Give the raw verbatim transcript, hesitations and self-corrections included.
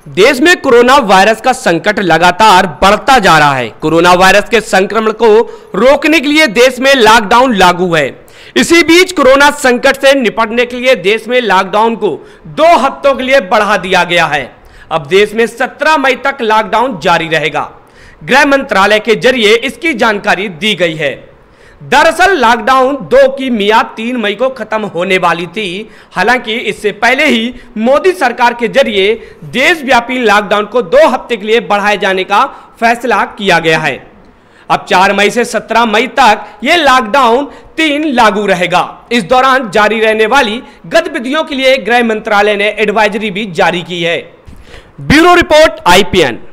देश में corona virus का संकट लगातार बढ़ता जा रहा है। कोरोना वायरस के संक्रमण को रोकने के लिए देश में लॉकडाउन लागू है। इसी बीच कोरोना संकट से निपटने के लिए देश में लॉकडाउन को दो हफ्तों के लिए बढ़ा दिया गया है। अब देश में सत्रह मई तक लॉकडाउन जारी रहेगा। गृह मंत्रालय के जरिए इसकी जानकारी दी गई है। दरअसल लॉकडाउन दो की मियाद तीन मई को खत्म होने वाली थी। हालांकि इससे पहले ही मोदी सरकार के जरिए देशव्यापी लॉकडाउन को दो हफ्ते के लिए बढ़ाए जाने का फैसला किया गया है। अब चार मई से सत्रह मई तक यह लॉकडाउन तीन लागू रहेगा। इस दौरान जारी रहने वाली गतिविधियों के लिए गृह मंत्रालय ने एडवाइजरी भी जारी की है। Bureau report I P N.